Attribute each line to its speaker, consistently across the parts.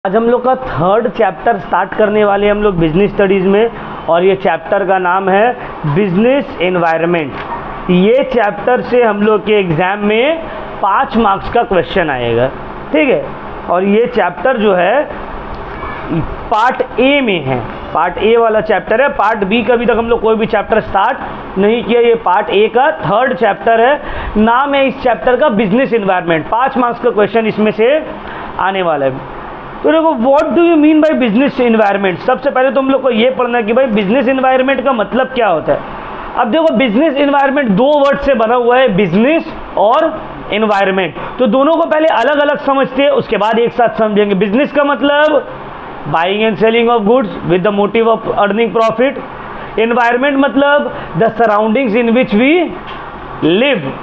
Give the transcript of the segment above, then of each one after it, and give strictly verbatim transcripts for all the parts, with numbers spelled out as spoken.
Speaker 1: आज हम लोग का थर्ड चैप्टर स्टार्ट करने वाले हैं हम लोग बिजनेस स्टडीज़ में, और ये चैप्टर का नाम है बिजनेस एनवायरनमेंट। ये चैप्टर से हम लोग के एग्ज़ाम में पाँच मार्क्स का क्वेश्चन आएगा, ठीक है। और ये चैप्टर जो है पार्ट ए में है, पार्ट ए वाला चैप्टर है। पार्ट बी का अभी तक हम लोग कोई भी चैप्टर स्टार्ट नहीं किया, ये पार्ट ए का थर्ड चैप्टर है। नाम है इस चैप्टर का बिजनेस एनवायरनमेंट। पाँच मार्क्स का क्वेश्चन इसमें से आने वाला है। तो देखो, what do you mean by business environment. सबसे पहले तो हम लोग को ये पढ़ना है कि भाई बिजनेस एनवायरनमेंट का मतलब क्या होता है। अब देखो, बिजनेस एनवायरनमेंट दो वर्ड से बना हुआ है, बिजनेस और एनवायरनमेंट। तो दोनों को पहले अलग अलग समझते हैं, उसके बाद एक साथ समझेंगे। बिजनेस का मतलब buying and selling of goods with the motive of earning profit. Environment मतलब the surroundings in which we live,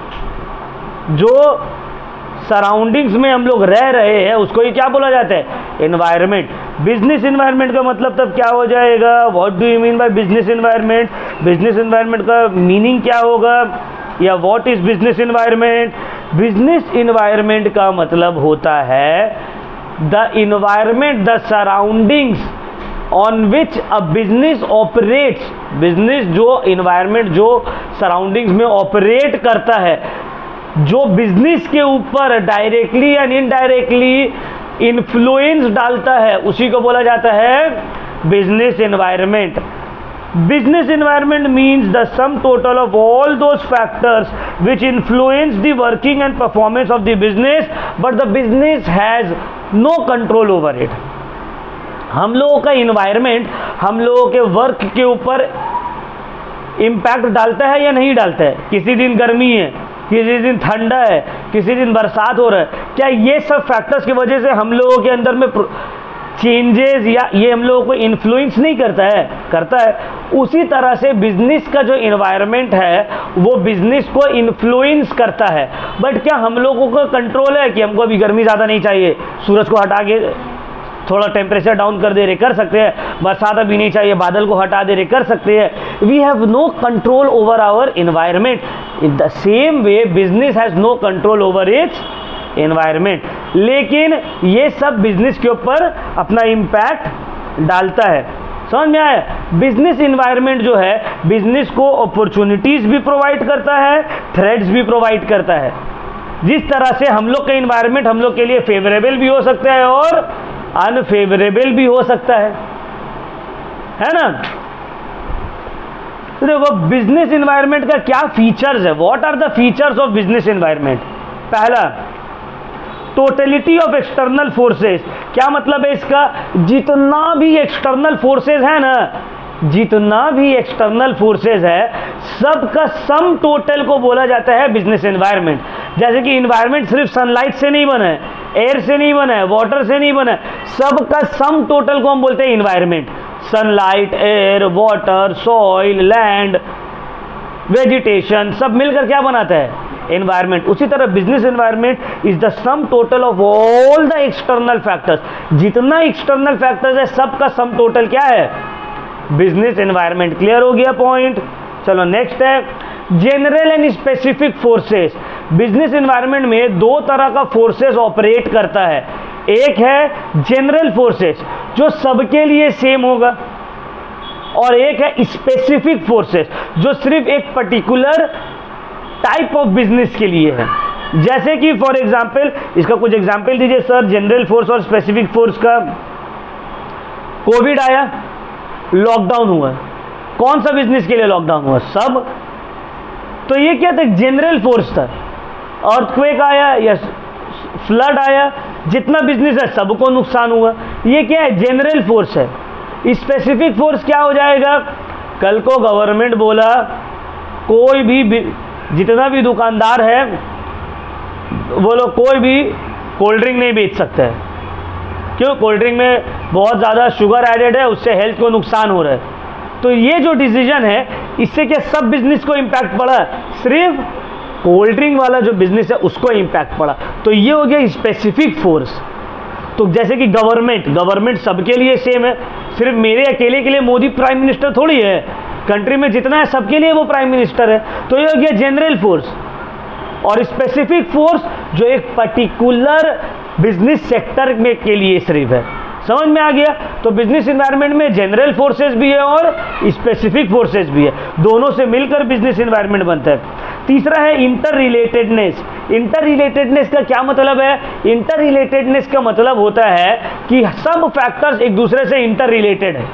Speaker 1: जो सराउंडिंग्स में हम लोग रह रहे हैं उसको ही क्या बोला जाता है, एनवायरनमेंट। बिजनेस एनवायरनमेंट का मतलब तब क्या हो जाएगा, what do you mean by business environment. Business environment का मीनिंग क्या होगा, या what is business environment. Business environment का मतलब होता है the environment, the surroundings on which a business operates. Business जो एनवायरनमेंट जो सराउंडिंग्स में ऑपरेट करता है, जो बिजनेस के ऊपर डायरेक्टली एंड इनडायरेक्टली इन्फ्लुएंस डालता है, उसी को बोला जाता है business environment. Business environment means the sum total of all those factors which influence the working and performance of the business, but the business has no control over it. हम लोगों का एनवायरनमेंट हम लोगों के वर्क के ऊपर impact डालता है या नहीं डालता है। किसी दिन गर्मी है, किसी दिन ठंडा है, किसी दिन बरसात हो रहा है, क्या ये सब फैक्टर्स की वजह से हम लोगों के अंदर में चेंजेस या ये हम लोगों को इन्फ्लुएंस नहीं करता है, करता है। उसी तरह से बिजनेस का जो एनवायरनमेंट है वो बिजनेस को इन्फ्लुएंस करता है। बट क्या हम लोगों को कंट्रोल है कि हमको अभी गर्मी ज़्यादा नहीं चाहिए, सूरज को हटा के थोड़ा टेम्परेचर डाउन कर दे रहे, कर सकते हैं। बरसात अभी नहीं चाहिए, बादल को हटा दे रहे, कर सकते हैं। We have no control over our environment. In the same way business has no control over its environment. लेकिन ये सब बिजनेस के ऊपर अपना इम्पैक्ट डालता है। समझ में आया। बिजनेस एनवायरनमेंट जो है बिजनेस को अपॉर्चुनिटीज भी प्रोवाइड करता है, थ्रेट्स भी प्रोवाइड करता है। जिस तरह से हम लोग का एनवायरनमेंट हम लोग के लिए फेवरेबल भी हो सकता है और अनफेवरेबल भी हो सकता है, है ना। तो देखो, बिजनेस एनवायरनमेंट का क्या फीचर्स है, what are the features of business environment. पहला, टोटलिटी ऑफ एक्सटर्नल फोर्सेस। क्या मतलब है इसका, जितना भी एक्सटर्नल फोर्सेस है ना, जितना भी एक्सटर्नल फोर्सेस है सबका सम टोटल को बोला जाता है बिजनेस एनवायरनमेंट। जैसे कि एनवायरनमेंट सिर्फ सनलाइट से नहीं बना है, एयर से नहीं बना है, वाटर से नहीं बना है, सबका सम टोटल को हम बोलते हैं environment. Sunlight, air, water, soil, land, vegetation, सब मिलकर क्या बनाता है, एनवायरनमेंट। उसी तरह business environment is the sum total of all the external factors. जितना एक्सटर्नल फैक्टर्स है सबका सम टोटल क्या है, बिजनेस एनवायरनमेंट। क्लियर हो गया पॉइंट। चलो नेक्स्ट है general and specific forces. Business environment में दो तरह का फोर्सेस ऑपरेट करता है। एक है जनरल फोर्सेस जो सबके लिए सेम होगा, और एक है स्पेसिफिक फोर्सेस जो सिर्फ एक पर्टिकुलर टाइप ऑफ बिजनेस के लिए है। जैसे कि फॉर एग्जांपल, इसका कुछ एग्जांपल दीजिए सर, जनरल फोर्स और स्पेसिफिक फोर्स का। कोविड आया, लॉकडाउन हुआ, कौन सा बिजनेस के लिए लॉकडाउन हुआ, सब। तो ये क्या था, जनरल फोर्स था। अर्थक्वेक आया या फ्लड आया, जितना बिजनेस है सबको नुकसान हुआ, ये क्या है, जनरल फोर्स है। स्पेसिफिक फोर्स क्या हो जाएगा, कल को गवर्नमेंट बोला कोई भी, जितना भी दुकानदार है वो लोग कोई भी कोल्ड ड्रिंक नहीं बेच सकता है। क्यों, कोल्ड ड्रिंक में बहुत ज़्यादा शुगर एडेड है, उससे हेल्थ को नुकसान हो रहा है। तो ये जो डिसीजन है इससे क्या सब बिजनेस को इम्पैक्ट पड़ा, सिर्फ कोल्ड ड्रिंक वाला जो बिजनेस है उसको इम्पैक्ट पड़ा। तो ये हो गया स्पेसिफिक फोर्स। तो जैसे कि गवर्नमेंट गवर्नमेंट सबके लिए सेम है, सिर्फ मेरे अकेले के लिए मोदी प्राइम मिनिस्टर थोड़ी है, कंट्री में जितना है सबके लिए वो प्राइम मिनिस्टर है। तो ये हो गया जनरल फोर्स। और स्पेसिफिक फोर्स जो एक पर्टिकुलर बिजनेस सेक्टर में के लिए सिर्फ है। समझ में आ गया? तो बिजनेस इन्वायरमेंट में जनरल फोर्सेस भी है और स्पेसिफिक फोर्सेस भी है, दोनों से मिलकर बिजनेस इन्वायरमेंट बनता है। तीसरा है इंटर रिलेटेडनेस। इंटर रिलेटेडनेस का क्या मतलब है? इंटर रिलेटेडनेस का मतलब होता है कि सब फैक्टर्स एक दूसरे से इंटर रिलेटेड है।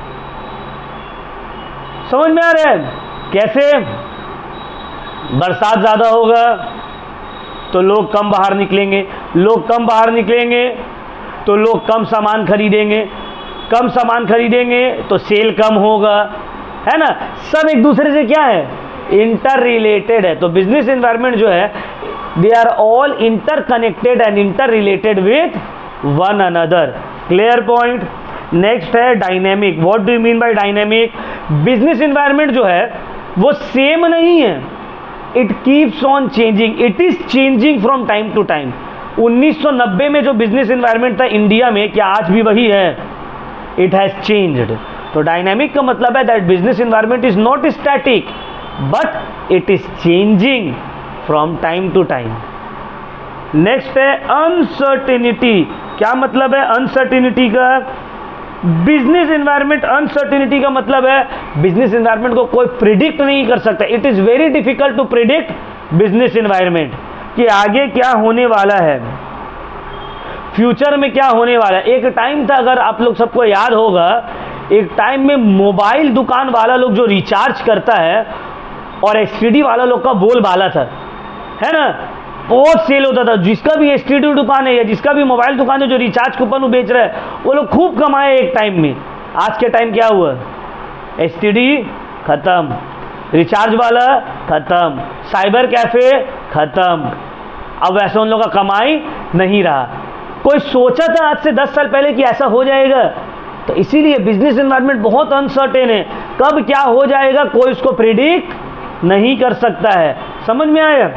Speaker 1: समझ में आ रहा है? कैसे? बरसात ज्यादा होगा तो लोग कम बाहर निकलेंगे, लोग कम बाहर निकलेंगे तो लोग कम सामान खरीदेंगे, कम सामान खरीदेंगे तो सेल कम होगा, है ना? सब एक दूसरे से क्या है? इंटर रिलेटेड है। तो बिजनेस एनवायरनमेंट जो है they are all interconnected and interrelated with one another. Clear point? Next है dynamic. What do you mean by dynamic? Business environment जो है वो सेम नहीं है, it keeps on changing, it is changing from time to time. उन्नीस सौ नब्बे में जो बिजनेस एनवायरनमेंट था इंडिया में, क्या आज भी वही है? It has changed. तो डायनामिक का मतलब है that business environment is not static but it is changing from time to time. Next है अनसर्टेनिटी। क्या मतलब है अनसर्टेनिटी का? बिजनेस एनवायरनमेंट, अनसर्टेनिटी का मतलब है बिजनेस एनवायरनमेंट को कोई प्रिडिक्ट नहीं कर सकता। It is very difficult to predict business environment कि आगे क्या होने वाला है, फ्यूचर में क्या होने वाला है। एक टाइम था, अगर आप लोग सबको याद होगा, एक टाइम में मोबाइल दुकान वाला लोग जो रिचार्ज करता है और एसटीडी वाला लोग का बोल बाला था, है ना? बहुत सेल होता था। जिसका भी एसटीडी दुकान है या जिसका भी मोबाइल दुकान है जो रिचार्ज कूपन वो बेच रहा है, वो लोग खूब कमाए एक टाइम में। आज के टाइम क्या हुआ? एसटीडी खत्म, रिचार्ज वाला खत्म, साइबर कैफे खत्म। अब वैसे उन लोगों का कमाई नहीं रहा। कोई सोचा था आज से दस साल पहले कि ऐसा हो जाएगा? तो इसीलिए बिजनेस एनवायरनमेंट बहुत अनसर्टेन है। कब क्या हो जाएगा कोई उसको प्रिडिक्ट नहीं कर सकता है। समझ में आया?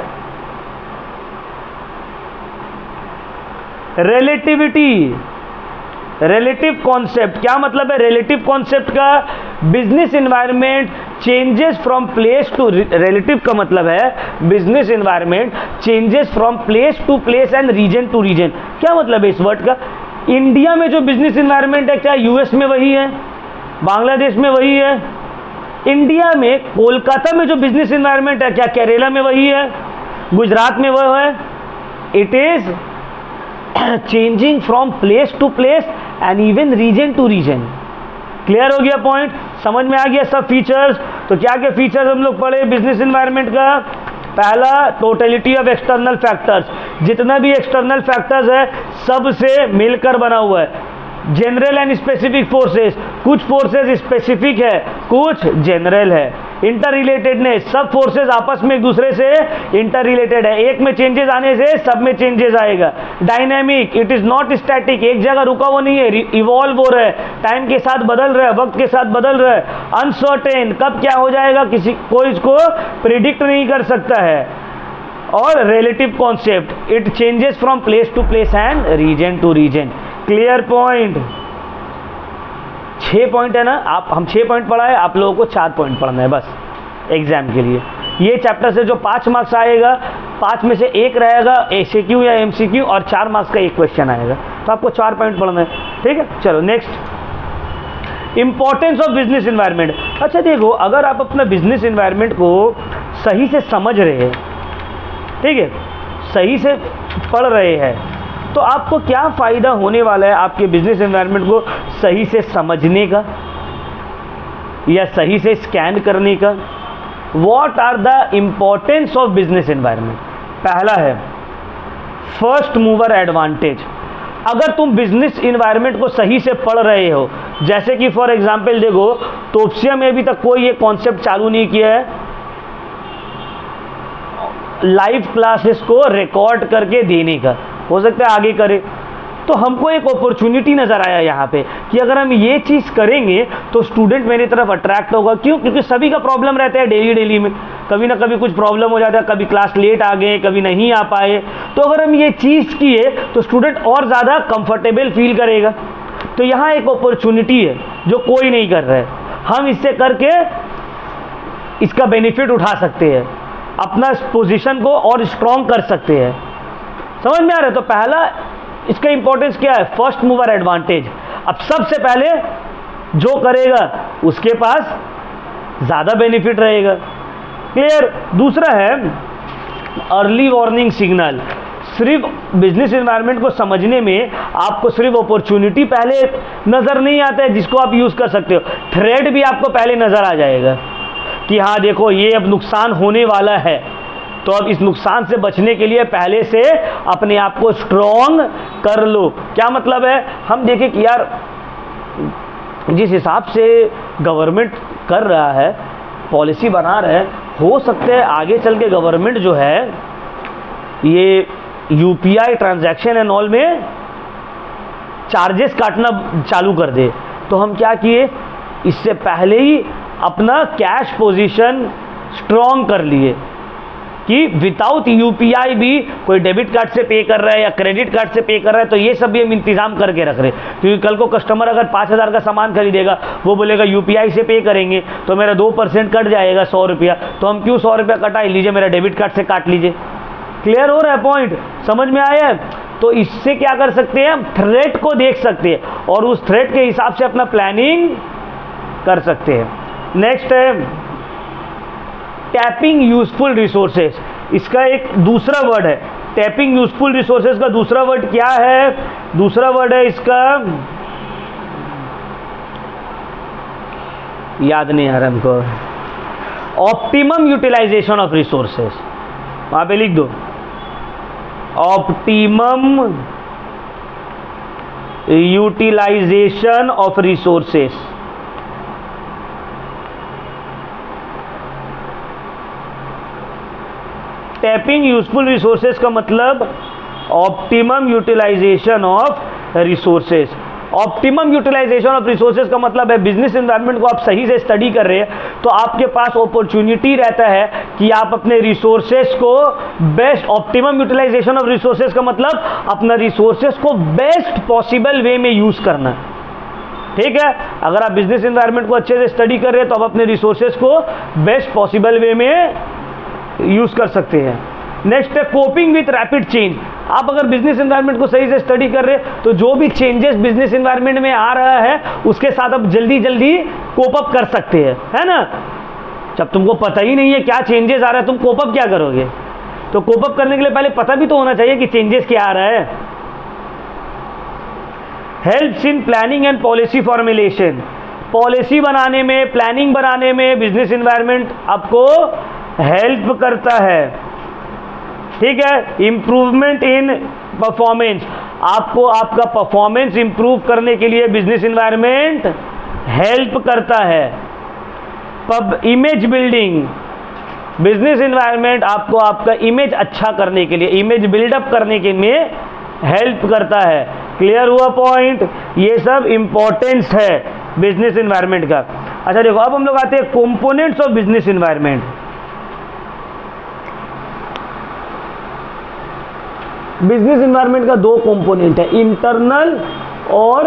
Speaker 1: Relativity, relative concept. क्या मतलब है रिलेटिव कॉन्सेप्ट का? Business environment changes from place to, relative का मतलब है business environment changes from place to place and region to region. क्या मतलब है इस वर्ड का? इंडिया में जो बिजनेस एनवायरनमेंट है, क्या यूएस में वही है, बांग्लादेश में वही है? इंडिया में कोलकाता में जो बिजनेस एनवायरनमेंट है, क्या केरला में वही है, गुजरात में वह है? It is changing from place to place and even region to region. Clear हो गया पॉइंट? समझ में आ गया सब फीचर्स? तो क्या क्या फीचर्स हम लोग पढ़े बिजनेस एनवायरनमेंट का? पहला, टोटलिटी ऑफ एक्सटर्नल फैक्टर्स। जितना भी एक्सटर्नल फैक्टर्स है सब से मिलकर बना हुआ है। जनरल एंड स्पेसिफिक फोर्सेस, कुछ फोर्सेस स्पेसिफिक है, कुछ जनरल है। इंटर रिलेटेडनेस, सब फोर्सेस आपस में एक दूसरे से इंटर रिलेटेड है, एक में चेंजेस आने से सब में चेंजेस आएगा। Dynamic, it is not static, एक जगह रुका हुआ नहीं है, इवॉल्व हो रहा है, टाइम के साथ बदल रहा है, वक्त के साथ बदल रहा है। अनसर्टेन, कब क्या हो जाएगा किसी कोई इसको प्रिडिक्ट नहीं कर सकता है। और relative concept, it changes from place to place and region to region. Clear point? छह पॉइंट है ना, आप हम छह पॉइंट पढ़ा है, आप लोगों को चार पॉइंट पढ़ना है बस एग्जाम के लिए। ये चैप्टर से जो पाँच मार्क्स आएगा, पाँच में से एक रहेगा एसक्यू या एमसीक्यू और चार मार्क्स का एक क्वेश्चन आएगा, तो आपको चार पॉइंट पढ़ना है। ठीक है, चलो next, importance of business environment. अच्छा देखो, अगर आप अपना बिजनेस एनवायरनमेंट को सही से समझ रहे हैं, ठीक है, सही से पढ़ रहे हैं, तो आपको क्या फ़ायदा होने वाला है आपके बिजनेस एनवायरनमेंट को सही से समझने का या सही से स्कैन करने का? What are the importance of business environment? पहला है फर्स्ट मूवर एडवांटेज। अगर तुम बिजनेस एनवायरनमेंट को सही से पढ़ रहे हो, जैसे कि फॉर एग्जांपल देखो, तोप्सिया में अभी तक कोई ये कॉन्सेप्ट चालू नहीं किया है लाइव क्लासेस को रिकॉर्ड करके देने का, हो सकता है आगे करे। तो हमको एक अपॉर्चुनिटी नज़र आया यहाँ पे कि अगर हम ये चीज़ करेंगे तो स्टूडेंट मेरी तरफ अट्रैक्ट होगा। क्यों? क्योंकि सभी का प्रॉब्लम रहता है डेली डेली में, कभी ना कभी कुछ प्रॉब्लम हो जाता है, कभी क्लास लेट आ गए, कभी नहीं आ पाए। तो अगर हम ये चीज़ किए तो स्टूडेंट और ज़्यादा कंफर्टेबल फील करेगा। तो यहाँ एक अपॉर्चुनिटी है जो कोई नहीं कर रहा है, हम इससे करके इसका बेनिफिट उठा सकते हैं, अपना पोजीशन को और स्ट्रॉन्ग कर सकते हैं। समझ में आ रहा है? तो पहला इसका इंपॉर्टेंस क्या है? First mover advantage. अब सबसे पहले जो करेगा उसके पास ज़्यादा बेनिफिट रहेगा। क्लियर? दूसरा है अर्ली वार्निंग सिग्नल। सिर्फ बिजनेस एनवायरनमेंट को समझने में आपको सिर्फ अपॉर्चुनिटी पहले नज़र नहीं आता है जिसको आप यूज़ कर सकते हो, थ्रेट भी आपको पहले नज़र आ जाएगा कि हाँ देखो ये अब नुकसान होने वाला है, तो अब इस नुकसान से बचने के लिए पहले से अपने आप को स्ट्रॉन्ग कर लो। क्या मतलब है? हम देखें कि यार जिस हिसाब से गवर्नमेंट कर रहा है, पॉलिसी बना रहा है, हो सकता है आगे चल के गवर्नमेंट जो है ये यूपीआई ट्रांजैक्शन एंड ऑल में चार्जेस काटना चालू कर दे। तो हम क्या किए, इससे पहले ही अपना कैश पोजीशन स्ट्रॉन्ग कर लिए कि विदाउट यूपीआई भी कोई डेबिट कार्ड से पे कर रहा है या क्रेडिट कार्ड से पे कर रहा है, तो ये सब भी हम इंतजाम करके रख रहे हैं। क्योंकि कल को कस्टमर अगर पाँच हज़ार का सामान खरीदेगा, वो बोलेगा यूपीआई से पे करेंगे तो मेरा दो परसेंट कट जाएगा सौ रुपया, तो हम क्यों सौ रुपया कटा लीजिए, मेरा डेबिट कार्ड से काट लीजिए। क्लियर हो रहा है पॉइंट? समझ में आया है? तो इससे क्या कर सकते हैं, हम थ्रेट को देख सकते हैं और उस थ्रेट के हिसाब से अपना प्लानिंग कर सकते हैं। नेक्स्ट है टैपिंग यूजफुल रिसोर्सेज। इसका एक दूसरा वर्ड है टैपिंग यूजफुल रिसोर्सेज का दूसरा वर्ड क्या है? दूसरा वर्ड है इसका, याद नहीं आ रहा हमको, ऑप्टिमम यूटिलाइजेशन ऑफ रिसोर्सेज। वहां पे लिख दो optimum utilisation of resources. Tapping useful resources का मतलब optimum utilisation of resources. Optimum utilisation of resources का मतलब है बिजनेस एनवायरनमेंट को आप सही से स्टडी कर रहे हैं तो आपके पास अपॉर्चुनिटी रहता है कि आप अपने रिसोर्सेज को best, optimum utilisation of resources का मतलब अपना रिसोर्सेज को बेस्ट पॉसिबल वे में यूज करना। ठीक है? अगर आप बिजनेस एनवायरनमेंट को अच्छे से स्टडी कर रहे हैं तो आप अपने रिसोर्सेज को बेस्ट पॉसिबल वे में यूज कर सकते हैं। नेक्स्ट है कोपिंग विथ रैपिड चेंज। आप अगर बिजनेस एनवायरनमेंट को सही से स्टडी कर रहे हैं तो जो भी चेंजेस बिजनेस एनवायरनमेंट में आ रहा है उसके साथ आप जल्दी जल्दी कोप अप कर सकते हैं, है ना? जब तुमको पता ही नहीं है क्या चेंजेस आ रहा है, तुम कोप अप क्या करोगे? तो कोप अप करने के लिए पहले पता भी तो होना चाहिए कि चेंजेस क्या आ रहा है। Helps in planning and policy formulation. Policy बनाने में, प्लानिंग बनाने में बिजनेस एनवायरनमेंट आपको हेल्प करता है। ठीक है? Improvement in performance. आपको आपका परफॉर्मेंस इंप्रूव करने के लिए बिजनेस एनवायरनमेंट हेल्प करता है। Pub image building. Business environment आपको आपका इमेज अच्छा करने के लिए, इमेज बिल्डअप करने के लिए हेल्प करता है। क्लियर हुआ पॉइंट? ये सब इंपॉर्टेंस है बिजनेस एनवायरनमेंट का। अच्छा देखो, अब हम लोग आते हैं components of business environment. Business environment का दो कंपोनेंट है, इंटरनल और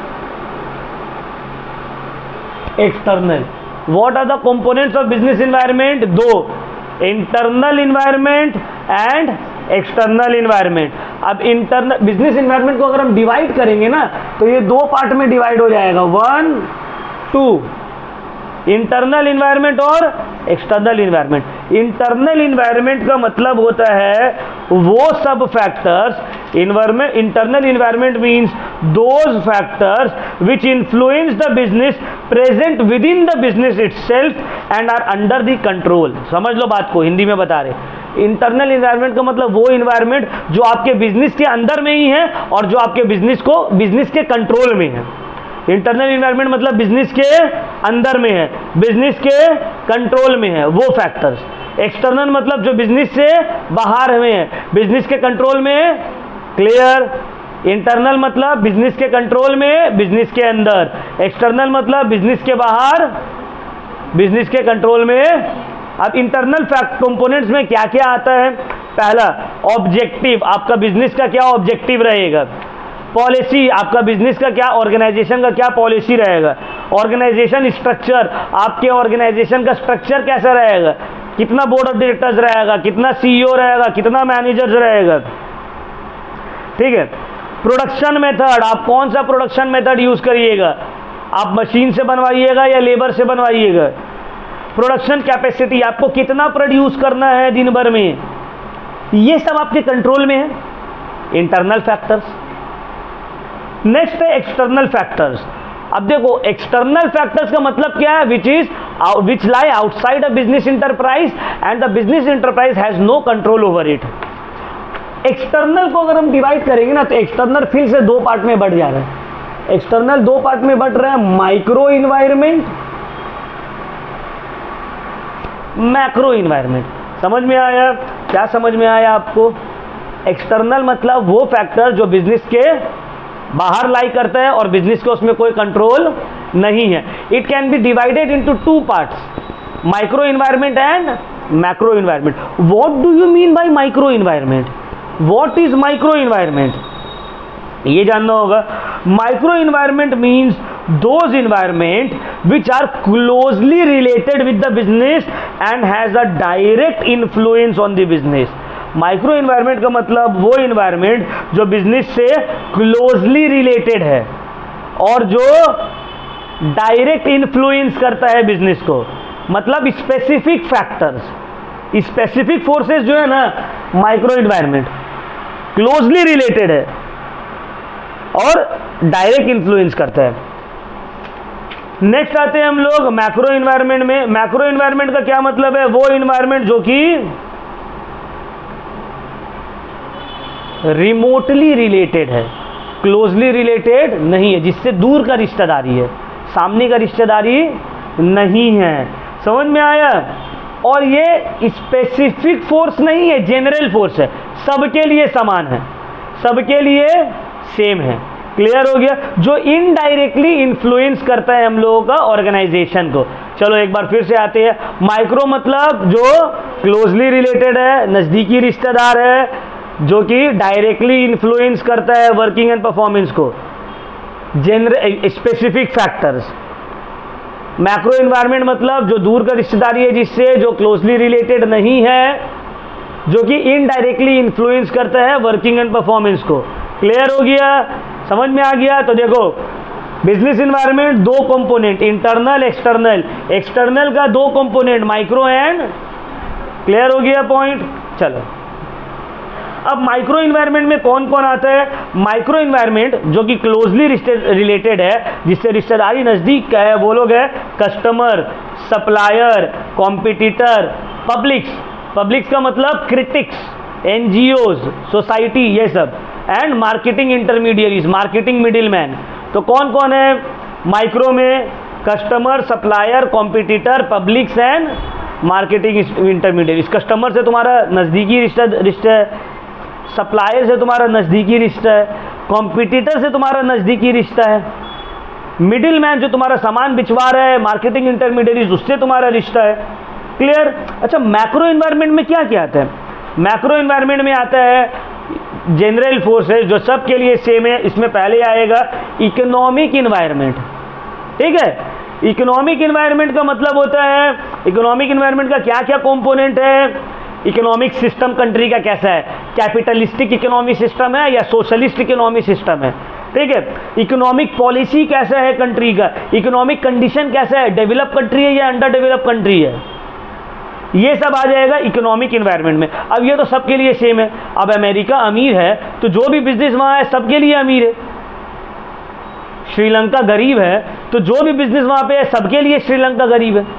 Speaker 1: external. What are the components of business environment? दो, internal environment and external environment. अब इंटरनल बिजनेस एनवायरनमेंट को अगर हम डिवाइड करेंगे ना तो ये दो पार्ट में डिवाइड हो जाएगा, वन टू, इंटरनल एनवायरनमेंट और एक्सटर्नल एनवायरनमेंट। इंटरनल एनवायरनमेंट का मतलब होता है वो सब factors, environment, internal environment means those factors which influence the business present within the business itself and are under the control. समझ लो बात को, हिंदी में बता रहे। इंटरनल एनवायरनमेंट का मतलब वो एनवायरनमेंट जो आपके बिजनेस के अंदर में ही है और जो आपके बिजनेस को बिजनेस के कंट्रोल में है। इंटरनल एनवायरनमेंट मतलब बिजनेस के अंदर में है, बिजनेस के कंट्रोल में है वो फैक्टर्स। एक्सटर्नल मतलब जो बिजनेस से बाहर में है, बिजनेस के कंट्रोल में है। क्लियर? इंटरनल मतलब बिजनेस के कंट्रोल में, बिजनेस के अंदर। एक्सटर्नल मतलब बिजनेस के बाहर, बिजनेस के कंट्रोल में। अब इंटरनल फैक्ट कंपोनेंट्स में क्या क्या आता है? पहला ऑब्जेक्टिव, आपका बिजनेस का क्या ऑब्जेक्टिव रहेगा। पॉलिसी, आपका बिजनेस का क्या, ऑर्गेनाइजेशन का क्या पॉलिसी रहेगा। ऑर्गेनाइजेशन स्ट्रक्चर, आपके ऑर्गेनाइजेशन का स्ट्रक्चर कैसा रहेगा, कितना बोर्ड ऑफ डायरेक्टर्स रहेगा, कितना सीईओ रहेगा, कितना मैनेजर्स रहेगा। ठीक है? प्रोडक्शन मेथड, आप कौन सा प्रोडक्शन मेथड यूज करिएगा, आप मशीन से बनवाइएगा या लेबर से बनवाइएगा। प्रोडक्शन कैपेसिटी, आपको कितना प्रोड्यूस करना है दिन भर में, ये सब आपके कंट्रोल में है, इंटरनल फैक्टर्स। नेक्स्ट है एक्सटर्नल फैक्टर्स। अब देखो एक्सटर्नल फैक्टर्स का मतलब क्या है, which is which lie outside a business enterprise and the business enterprise has no control over it. External को अगर हम डिवाइड करेंगे ना तो एक्सटर्नल फिर से दो पार्ट में बढ़ जा रहा है। एक्सटर्नल दो पार्ट में बढ़ रहा है, माइक्रो इन्वायरमेंट, मैक्रो इन्वायरमेंट। समझ में आया? क्या समझ में आया आपको? एक्सटर्नल मतलब वो फैक्टर जो बिजनेस के बाहर लाई करता है और बिजनेस को उसमें कोई कंट्रोल नहीं है। It can be divided into two parts, micro environment and macro environment. What do you mean by micro environment? What is micro environment? ये जानना होगा। Micro environment means those environment which are closely related with the business and has a direct influence on the business। Micro environment का मतलब वो environment जो business से closely related है और जो डायरेक्ट इन्फ्लुएंस करता है बिजनेस को। मतलब स्पेसिफिक फैक्टर्स, स्पेसिफिक फोर्सेस जो है ना, माइक्रो इन्वायरमेंट क्लोजली रिलेटेड है और डायरेक्ट इन्फ्लुएंस करता है। नेक्स्ट आते हैं हम लोग मैक्रो इन्वायरमेंट में। मैक्रो इन्वायरमेंट का क्या मतलब है? वो इन्वायरमेंट जो कि रिमोटली रिलेटेड है, क्लोजली रिलेटेड नहीं है, जिससे दूर का रिश्तेदारी है, सामने का रिश्तेदारी नहीं है। समझ में आया? और ये स्पेसिफिक फोर्स नहीं है, जनरल फोर्स है, सबके लिए समान है, सबके लिए सेम है। क्लियर हो गया? जो इनडायरेक्टली इन्फ्लुएंस करता है हम लोगों का ऑर्गेनाइजेशन को। चलो एक बार फिर से आते हैं। माइक्रो मतलब जो क्लोजली रिलेटेड है, नज़दीकी रिश्तेदार है, जो कि डायरेक्टली इन्फ्लुएंस करता है वर्किंग एंड परफॉर्मेंस को, general specific factors. Macro environment मतलब जो दूर का रिश्तेदारी है, जिससे जो क्लोजली रिलेटेड नहीं है, जो कि इनडायरेक्टली इन्फ्लुएंस करता है वर्किंग एंड परफॉर्मेंस को। क्लियर हो गया? समझ में आ गया? तो देखो बिजनेस इन्वायरमेंट दो कंपोनेंट, इंटरनल एक्सटर्नल। एक्सटर्नल का दो कंपोनेंट, माइक्रो एंड। क्लियर हो गया पॉइंट? चलो अब माइक्रो इन्वायरमेंट में कौन कौन आता है? माइक्रो इन्वायरमेंट जो कि क्लोजली रिलेटेड है, जिससे रिश्तेदारी नज़दीक का है, वो लोग है customer, supplier, competitor, publics. Publics का मतलब क्रिटिक्स, एनजीओज, सोसाइटी, ये सब, and marketing intermediaries, marketing middleman. तो कौन कौन है माइक्रो में? Customer, supplier, competitor, publics and marketing intermediaries. Customer से तुम्हारा नज़दीकी रिश्ता रिश्ता है, सप्लायर से तुम्हारा नज़दीकी रिश्ता है, कॉम्पिटिटर से तुम्हारा नज़दीकी रिश्ता है, मिडिल मैन जो तुम्हारा सामान बिचवा रहा है, मार्केटिंग इंटरमीडियरीज, उससे तुम्हारा रिश्ता है। क्लियर? अच्छा, मैक्रो इन्वायरमेंट में क्या क्या आता है? मैक्रो इन्वायरमेंट में आता है जनरल फोर्सेस जो सबके लिए सेम है। इसमें पहले आएगा इकोनॉमिक इन्वायरमेंट। ठीक है? इकोनॉमिक इन्वायरमेंट का मतलब होता है, इकोनॉमिक इन्वायरमेंट का क्या क्या कंपोनेंट है? इकोनॉमिक सिस्टम कंट्री का कैसा है, कैपिटलिस्टिक इकोनॉमिक सिस्टम है या सोशलिस्ट इकोनॉमिक सिस्टम है। ठीक है? इकोनॉमिक पॉलिसी कैसा है कंट्री का, इकोनॉमिक कंडीशन कैसा है, डेवलप कंट्री है या अंडर डेवलप कंट्री है, ये सब आ जाएगा इकोनॉमिक इन्वायरमेंट में। अब ये तो सबके लिए सेम है। अब अमेरिका अमीर है तो जो भी बिजनेस वहाँ है सबके लिए अमीर है। श्रीलंका गरीब है तो जो भी बिजनेस वहाँ पे है सबके लिए श्रीलंका गरीब है।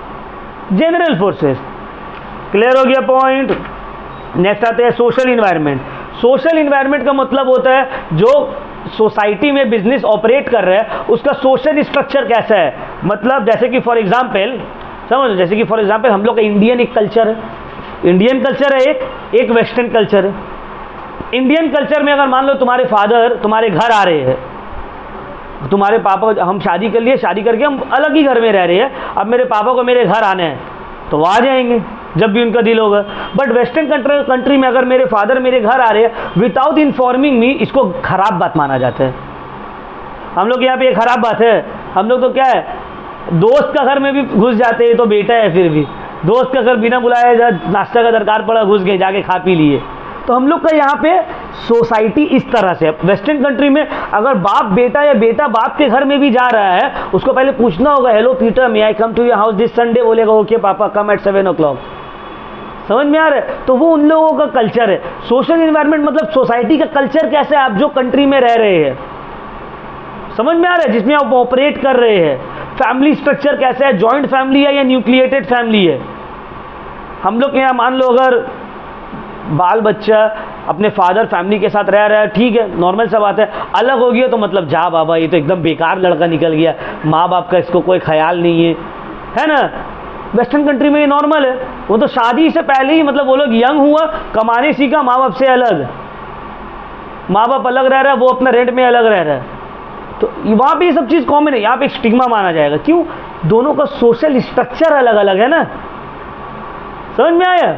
Speaker 1: General forces. क्लियर हो गया पॉइंट? नेक्स्ट आते हैं सोशल इन्वायरमेंट। सोशल इन्वायरमेंट का मतलब होता है जो सोसाइटी में बिजनेस ऑपरेट कर रहा है उसका सोशल स्ट्रक्चर कैसा है। मतलब जैसे कि फॉर एग्जांपल समझ, जैसे कि फॉर एग्जांपल हम लोग का इंडियन एक कल्चर है, इंडियन कल्चर है एक एक वेस्टर्न कल्चर है। इंडियन कल्चर में अगर मान लो तुम्हारे फादर तुम्हारे घर आ रहे हैं, तुम्हारे पापा, हम शादी कर लिए, शादी करके हम अलग ही घर में रह रहे हैं, अब मेरे पापा को मेरे घर आने हैं तो वो आ जाएंगे जब भी उनका दिल होगा। बट वेस्टर्न कंट्री कंट्री में अगर मेरे फादर मेरे घर आ रहे हैं विदाउट इन्फॉर्मिंग मी, इसको खराब बात माना जाता है। हम लोग यहाँ पे एक खराब बात है, हम लोग तो क्या है, दोस्त का घर में भी घुस जाते हैं तो बेटा है, फिर भी दोस्त का घर बिना बुलाए नाश्ता का दरकार पड़ा घुस गए, जाके खा पी लिए। तो हम लोग का यहाँ पे सोसाइटी इस तरह से, वेस्टर्न कंट्री में अगर बाप बेटा या बेटा बाप के घर में भी जा रहा है, उसको पहले पूछना होगा, hello Peter, may I come to your house this Sunday? बोलेगा ओके पापा, come at seven o'clock. समझ में आ रहा है? तो वो उन लोगों का कल्चर है। सोशल इन्वायरमेंट मतलब सोसाइटी का कल्चर कैसे है, आप जो कंट्री में रह रहे हैं, समझ में आ रहा है, जिसमें आप ऑपरेट कर रहे हैं। फैमिली स्ट्रक्चर कैसा है, जॉइंट फैमिली है या न्यूक्लिएटेड फैमिली है। हम लोग के यहाँ मान लो अगर बाल बच्चा अपने फादर फैमिली के साथ रह रहा है, ठीक है, नॉर्मल सा बात है। अलग हो गया तो मतलब जा बाबा, ये तो एकदम बेकार लड़का निकल गया, माँ बाप का इसको कोई ख्याल नहीं है, है ना। वेस्टर्न कंट्री में ये नॉर्मल है। वो तो शादी से पहले ही मतलब वो लोग यंग हुआ, कमाने सीखा, माँ बाप से अलग, माँ बाप अलग रह रहा है, वो अपना रेंट में अलग रह रहा है। तो वहाँ पे ये सब चीज़ कॉमन है। यहाँ पे एक स्टिग्मा माना जाएगा, क्यों? दोनों का सोशल स्ट्रक्चर अलग अलग है ना। समझ में आया?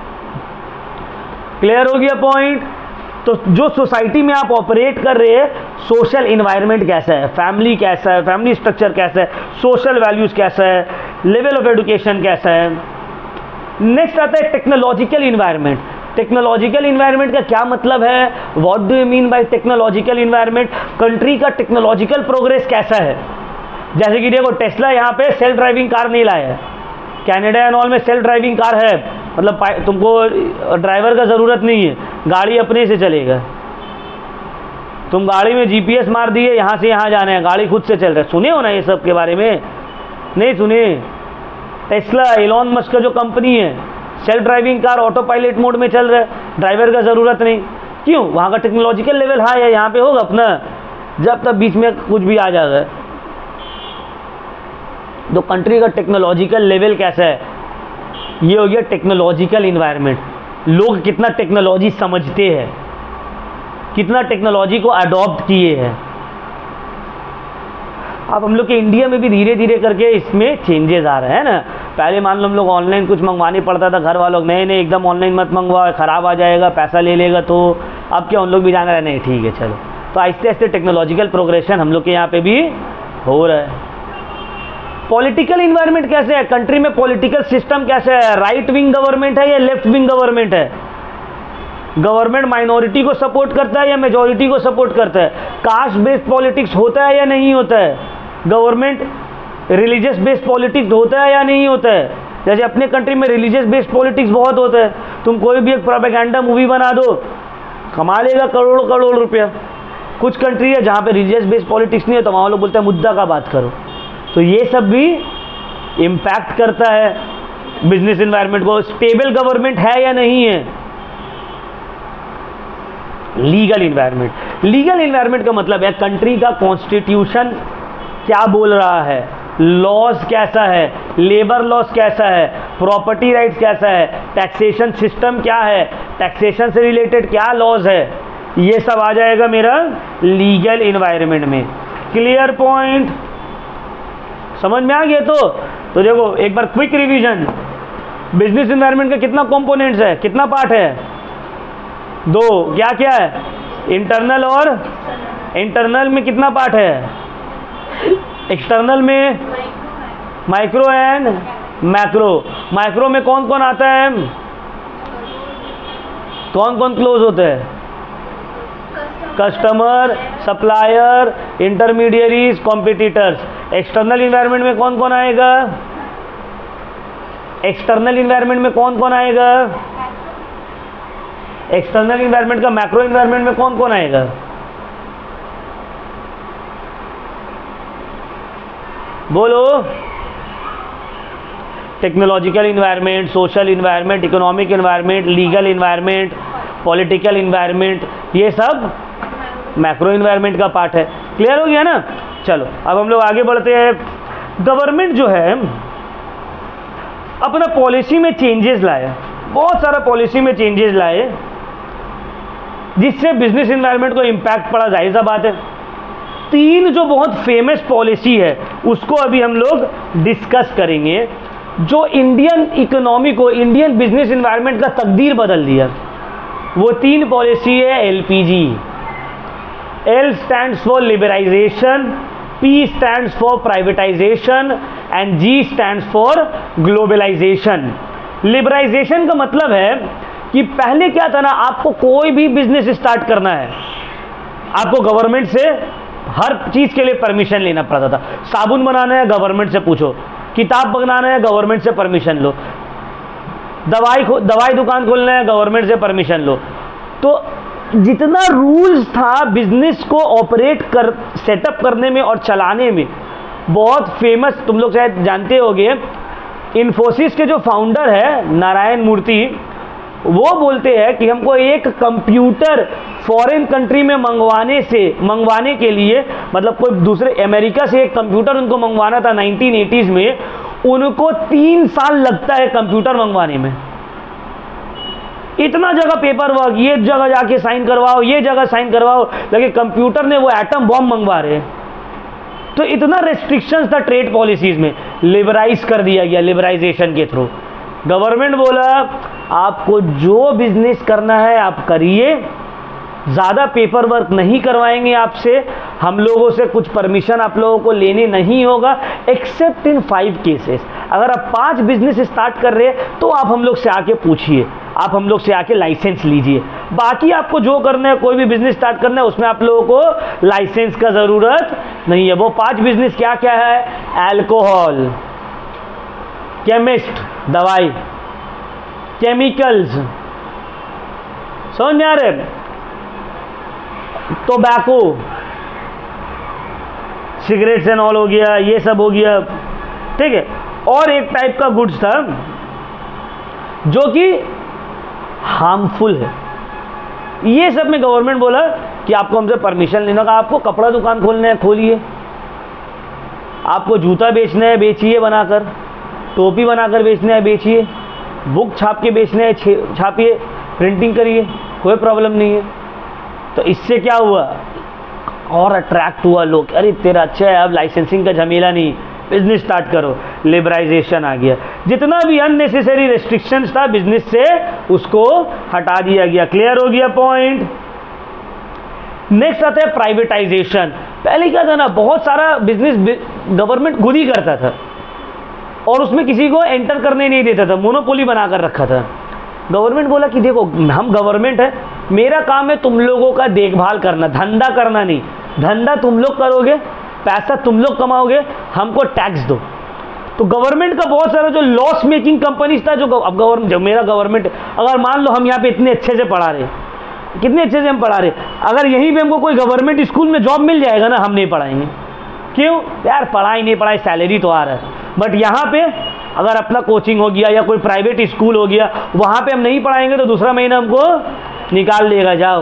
Speaker 1: क्लियर हो गया पॉइंट? तो जो सोसाइटी में आप ऑपरेट कर रहे हैं, सोशल इन्वायरमेंट कैसा है, फैमिली कैसा है, फैमिली स्ट्रक्चर कैसा है, सोशल वैल्यूज कैसा है, लेवल ऑफ एजुकेशन कैसा है। नेक्स्ट आता है टेक्नोलॉजिकल इन्वायरमेंट। टेक्नोलॉजिकल इन्वायरमेंट का क्या मतलब है? What do you mean by technological environment? Country का टेक्नोलॉजिकल प्रोग्रेस कैसा है। जैसे कि देखो, टेस्ला यहाँ पे सेल्फ ड्राइविंग कार नहीं लाया है, कनाडा एंड ऑल में सेल्फ ड्राइविंग कार है, मतलब तुमको ड्राइवर का ज़रूरत नहीं है, गाड़ी अपने से चलेगा। तुम गाड़ी में जीपीएस मार दिए, यहाँ से यहाँ जाना है, गाड़ी खुद से चल रहा है। सुने हो ना ये सब के बारे में? नहीं सुने? टेस्ला, एलॉन मस्क का जो कंपनी है, self driving car autopilot mode में चल रहा है, ड्राइवर का ज़रूरत नहीं। क्यों? वहाँ का टेक्नोलॉजिकल लेवल हाई है, यहाँ पे होगा अपना, जब तक बीच में कुछ भी आ जाएगा। तो कंट्री का टेक्नोलॉजिकल लेवल कैसा है, ये हो गया टेक्नोलॉजिकल इन्वायरमेंट। लोग कितना टेक्नोलॉजी समझते हैं, कितना टेक्नोलॉजी को अडॉप्ट किए हैं। अब हम लोग के इंडिया में भी धीरे धीरे करके इसमें चेंजेस आ रहे हैं ना। पहले मान लो हम लोग ऑनलाइन कुछ मंगवाने पड़ता था, घर वालों नहीं नहीं एकदम ऑनलाइन मत मंगवाओ, ख़राब आ जाएगा, पैसा ले लेगा। तो अब क्या उन लोग भी जान रहे हैं, नहीं ठीक है चलो। तो आहिस्ते आहिस्ते टेक्नोलॉजिकल प्रोग्रेशन हम लोग के यहाँ पे भी हो रहा है। पॉलिटिकल इन्वायरमेंट कैसे है, कंट्री में पॉलिटिकल सिस्टम कैसे है, राइट विंग गवर्नमेंट है या लेफ्ट विंग गवर्नमेंट है, गवर्नमेंट माइनॉरिटी को सपोर्ट करता है या मेजॉरिटी को सपोर्ट करता है, कास्ट बेस्ड पॉलिटिक्स होता है या नहीं होता है, गवर्नमेंट रिलीजियस बेस्ड पॉलिटिक्स होता है या नहीं होता है। जैसे अपने कंट्री में रिलीजियस बेस्ड पॉलिटिक्स बहुत होता है, तुम कोई भी एक प्रोपेगेंडा मूवी बना दो, कमा लेगा करोड़ करोड़ रुपया। कुछ कंट्री है जहाँ पे रिलीजियस बेस्ड पॉलिटिक्स नहीं है, तो वहाँ लोग बोलते हैं मुद्दा का बात करो। तो ये सब भी इम्पैक्ट करता है बिजनेस इन्वायरमेंट को। स्टेबल गवर्नमेंट है या नहीं है। लीगल इन्वायरमेंट, लीगल इन्वायरमेंट का मतलब है कंट्री का कॉन्स्टिट्यूशन क्या बोल रहा है, लॉज कैसा है, लेबर लॉज कैसा है, प्रॉपर्टी राइट्स कैसा है, टैक्सेशन सिस्टम क्या है, टैक्सेशन से रिलेटेड क्या लॉज है, ये सब आ जाएगा मेरा लीगल इन्वायरमेंट में। Clear point? समझ में आ गया? तो तो देखो एक बार क्विक रिवीजन, बिजनेस इन्वायरमेंट का कितना कंपोनेंट्स है, कितना पार्ट है? दो। क्या क्या है? इंटरनल और इंटरनल में कितना पार्ट है? एक्सटर्नल में माइक्रो एंड मैक्रो। माइक्रो में कौन कौन आता है, कौन कौन क्लोज होते हैं? Customer, supplier, intermediaries, competitors. External environment में कौन कौन आएगा? एक्सटर्नल इन्वायरमेंट में कौन कौन आएगा? एक्सटर्नल इन्वायरमेंट का मैक्रो इन्वायरमेंट में कौन कौन आएगा? बोलो। Technological environment, social environment, economic environment, legal environment, political environment, ये सब मैक्रो इन्वायरमेंट का पार्ट है। क्लियर हो गया ना? चलो अब हम लोग आगे बढ़ते हैं। गवर्नमेंट जो है अपना पॉलिसी में चेंजेस लाए, बहुत सारा पॉलिसी में चेंजेस लाए, जिससे बिजनेस इन्वायरमेंट को इम्पैक्ट पड़ा, जाहिर सा बात है। तीन जो बहुत फेमस पॉलिसी है उसको अभी हम लोग डिस्कस करेंगे, जो इंडियन इकोनॉमी को, इंडियन बिजनेस इन्वायरमेंट का तकदीर बदल दिया। वो तीन पॉलिसी है LPG. L stands for liberalisation, P stands for privatisation and G stands for globalisation. Liberalisation का मतलब है कि पहले क्या था ना, आपको कोई भी बिजनेस स्टार्ट करना है आपको गवर्नमेंट से हर चीज के लिए परमिशन लेना पड़ता था। साबुन बनाना है गवर्नमेंट से पूछो, किताब बनाना है गवर्नमेंट से परमिशन लो, दवाई दवाई दुकान खोलना है गवर्नमेंट से परमिशन लो। तो जितना रूल्स था बिजनेस को ऑपरेट कर सेटअप करने में और चलाने में, बहुत फेमस, तुम लोग शायद जानते होंगे, इन्फोसिस के जो फाउंडर है नारायण मूर्ति, वो बोलते हैं कि हमको एक कंप्यूटर फॉरेन कंट्री में मंगवाने से मंगवाने के लिए, मतलब कोई दूसरे अमेरिका से एक कंप्यूटर उनको मंगवाना था नाइनटीन एटीज़ में, उनको तीन साल लगता है कंप्यूटर मंगवाने में। इतना जगह पेपर वर्क, ये जगह जाके साइन करवाओ, ये जगह साइन करवाओ, लेकिन कंप्यूटर ने वो एटम बॉम्ब मंगवा रहे हैं। तो इतना रेस्ट्रिक्शंस था ट्रेड पॉलिसीज में, लिबराइज कर दिया गया लिबराइजेशन के थ्रू। गवर्नमेंट बोला आपको जो बिजनेस करना है आप करिए, ज़्यादा पेपर वर्क नहीं करवाएंगे आपसे, हम लोगों से कुछ परमिशन आप लोगों को लेने नहीं होगा, एक्सेप्ट इन फाइव केसेस। अगर आप पांच बिजनेस स्टार्ट कर रहे हैं तो आप हम लोग से आके पूछिए, आप हम लोग से आके लाइसेंस लीजिए। बाकी आपको जो करना है, कोई भी बिजनेस स्टार्ट करना है, उसमें आप लोगों को लाइसेंस का ज़रूरत नहीं है। वो पांच बिजनेस क्या क्या है? एल्कोहल, केमिस्ट दवाई, केमिकल्स, समझ में आ रहे, टोबैको, सिगरेट्स एंड ऑल हो गया, ये सब हो गया, ठीक है। और एक टाइप का गुड्स था जो कि हार्मफुल है, ये सब में गवर्नमेंट बोला कि आपको हमसे परमिशन लेना होगा। आपको कपड़ा दुकान खोलना है खोलिए, आपको जूता बेचना है बेचिए बनाकर, टोपी बनाकर बेचना है बेचिए, बुक छाप के बेचना है छापिए, प्रिंटिंग करिए, कोई प्रॉब्लम नहीं है। तो इससे क्या हुआ और अट्रैक्ट हुआ लोग, अरे तेरा अच्छा है, अब लाइसेंसिंग का झमेला नहीं, बिजनेस स्टार्ट करो, लिबराइजेशन आ गया। जितना भी अननेसेसरी रेस्ट्रिक्शंस था बिजनेस से उसको हटा दिया गया। क्लियर हो गया पॉइंट। नेक्स्ट आता है प्राइवेटाइजेशन। पहले क्या था ना, बहुत सारा बिजनेस गवर्नमेंट खुद ही करता था और उसमें किसी को एंटर करने नहीं देता था, मोनोपोली बनाकर रखा था। गवर्नमेंट बोला कि देखो हम गवर्नमेंट है, मेरा काम है तुम लोगों का देखभाल करना, धंधा करना नहीं, धंधा तुम लोग करोगे, पैसा तुम लोग कमाओगे, हमको टैक्स दो। तो गवर्नमेंट का बहुत सारा जो लॉस मेकिंग कंपनीज था, जो अब गवर्नमेंट, जो मेरा गवर्नमेंट, अगर मान लो हम यहाँ पे इतने अच्छे से पढ़ा रहे, कितने अच्छे से हम पढ़ा रहे, अगर यहीं पे हमको कोई गवर्नमेंट स्कूल में जॉब मिल जाएगा ना, हम नहीं पढ़ाएंगे। क्यों यार, पढ़ाई नहीं पढ़ाई, सैलरी तो आ रहा है। बट यहाँ पे अगर अपना कोचिंग हो गया या कोई प्राइवेट स्कूल हो गया, वहाँ पे हम नहीं पढ़ाएंगे तो दूसरा महीना हमको निकाल लेगा, जाओ।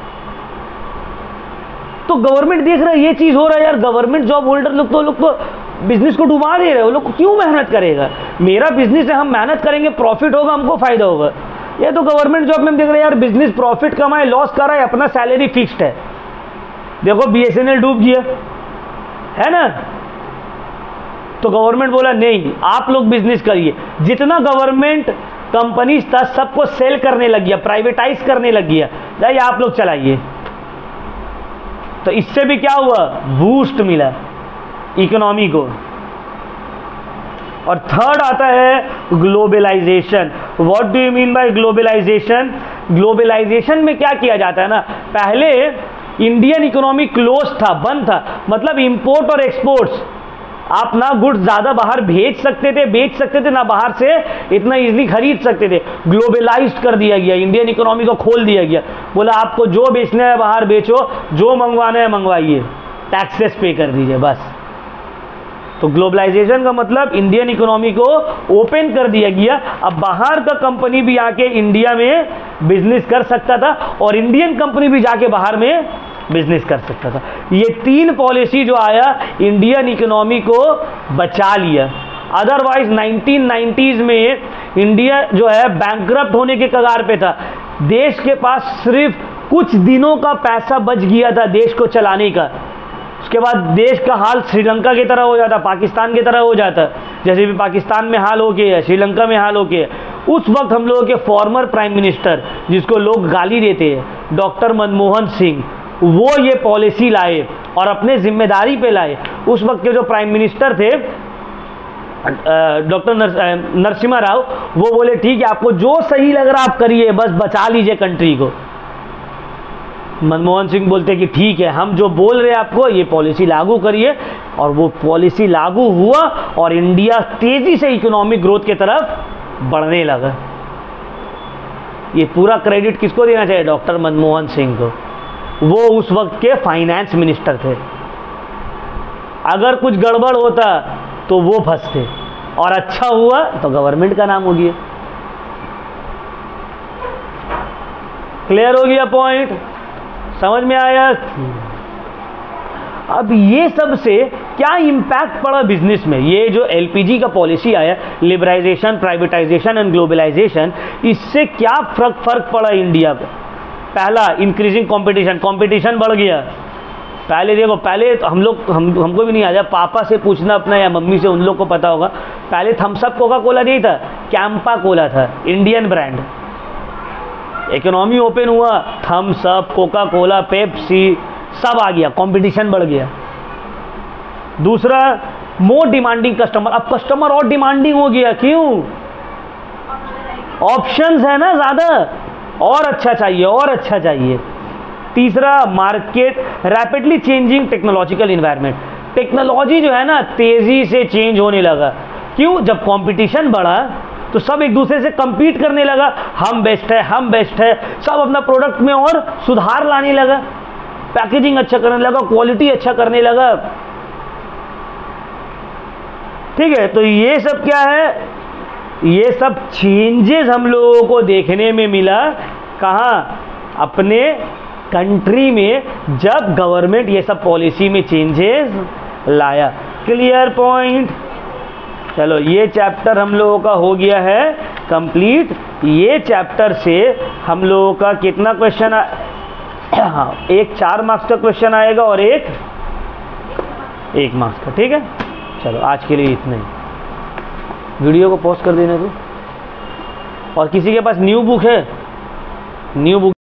Speaker 1: तो गवर्नमेंट देख रहा है ये चीज़ हो रहा है, यार गवर्नमेंट जॉब होल्डर लोग तो लोग तो बिजनेस को डुबा दे रहे हैं, वो लोग क्यों मेहनत करेगा, मेरा बिजनेस है, हम मेहनत करेंगे, प्रॉफिट होगा, हमको फायदा होगा। ये तो गवर्नमेंट जॉब में हम देख रहे हैं यार, बिजनेस प्रॉफिट कमाए, लॉस कर रहा है, अपना सैलरी फिक्स्ड है। देखो बी एस एन एल डूब गया है ना। तो गवर्नमेंट बोला नहीं, आप लोग बिजनेस करिए। जितना गवर्नमेंट कंपनीज था सबको सेल करने लग गया, प्राइवेटाइज करने लग गया, जाइए आप लोग चलाइए। तो इससे भी क्या हुआ, बूस्ट मिला इकोनॉमी को। और थर्ड आता है globalisation. What do you mean by globalisation? Globalisation में क्या किया जाता है ना, पहले इंडियन इकोनॉमी क्लोज था, बंद था, मतलब इंपोर्ट और एक्सपोर्ट्स, आप ना गुड्स ज़्यादा बाहर भेज सकते थे, बेच सकते थे, ना बाहर से इतना इजीली खरीद सकते थे। ग्लोबलाइज्ड कर दिया गया, इंडियन इकोनॉमी को खोल दिया गया, बोला आपको जो बेचना है बाहर बेचो, जो मंगवाना है मंगवाइए, टैक्सेस पे कर दीजिए बस। तो ग्लोबलाइजेशन का मतलब इंडियन इकोनॉमी को ओपन कर दिया गया, अब बाहर का कंपनी भी आके इंडिया में बिजनेस कर सकता था और इंडियन कंपनी भी जाके बाहर में बिजनेस कर सकता था। ये तीन पॉलिसी जो आया इंडियन इकोनॉमी को बचा लिया। अदरवाइज नाइनटीन नाइंटीज़ में इंडिया जो है बैंकरप्ट होने के कगार पे था, देश के पास सिर्फ कुछ दिनों का पैसा बच गया था देश को चलाने का, उसके बाद देश का हाल श्रीलंका की तरह हो जाता, पाकिस्तान की तरह हो जाता, जैसे भी पाकिस्तान में हाल हो गया है, श्रीलंका में हाल हो गया है। उस वक्त हम लोगों के फॉर्मर प्राइम मिनिस्टर, जिसको लोग गाली देते हैं, डॉक्टर मनमोहन सिंह, वो ये पॉलिसी लाए और अपने जिम्मेदारी पे लाए। उस वक्त के जो प्राइम मिनिस्टर थे डॉक्टर नरसिम्हा राव, वो बोले ठीक है आपको जो सही लग रहा आप करिए, बस बचा लीजिए कंट्री को। मनमोहन सिंह बोलते कि ठीक है हम जो बोल रहे हैं आपको ये पॉलिसी लागू करिए, और वो पॉलिसी लागू हुआ और इंडिया तेजी से इकोनॉमिक ग्रोथ की तरफ बढ़ने लगा। ये पूरा क्रेडिट किसको देना चाहिए? डॉक्टर मनमोहन सिंह को। वो उस वक्त के फाइनेंस मिनिस्टर थे। अगर कुछ गड़बड़ होता तो वो फंसते, और अच्छा हुआ तो गवर्नमेंट का नाम हो गया। क्लियर हो गया पॉइंट? समझ में आया? अब ये सब से क्या इम्पैक्ट पड़ा बिजनेस में? ये जो एलपीजी का पॉलिसी आया, लिबराइजेशन, प्राइवेटाइजेशन एंड ग्लोबलाइजेशन, इससे क्या फर्क फर्क पड़ा इंडिया को? पहला, इंक्रीजिंग कंपटीशन, कंपटीशन बढ़ गया। पहले देखो, पहले तो हम लोग हम हमको भी नहीं आ जाए, पापा से पूछना अपना या मम्मी से, उन लोग को पता होगा। पहले थम्स अप कोका कोला नहीं था, कैंपा कोला था, इंडियन ब्रांड। इकोनॉमी ओपन हुआ, Thums Up, Coca Cola, Pepsi सब आ गया, कंपटीशन बढ़ गया। दूसरा, मोर डिमांडिंग कस्टमर, अब कस्टमर और डिमांडिंग हो गया। क्यों? ऑप्शंस है ना ज़्यादा, और अच्छा चाहिए और अच्छा चाहिए। तीसरा, market rapidly changing technological environment, technology जो है ना तेजी से चेंज होने लगा। क्यों? जब कंपटीशन बढ़ा तो सब एक दूसरे से कंपीट करने लगा, हम बेस्ट है हम बेस्ट है, सब अपना प्रोडक्ट में और सुधार लाने लगा, पैकेजिंग अच्छा करने लगा, क्वालिटी अच्छा करने लगा। ठीक है, तो ये सब क्या है? ये सब चेंजेस हम लोगों को देखने में मिला। कहाँ? अपने कंट्री में, जब गवर्नमेंट ये सब पॉलिसी में चेंजेस लाया। Clear point? चलो, ये चैप्टर हम लोगों का हो गया है कंप्लीट। ये चैप्टर से हम लोगों का कितना क्वेश्चन आ... हाँ, एक चार मार्क्स का क्वेश्चन आएगा और एक एक मार्क्स का। ठीक है, चलो आज के लिए इतना ही। वीडियो को पॉज कर देना तो। और किसी के पास न्यू बुक है? New book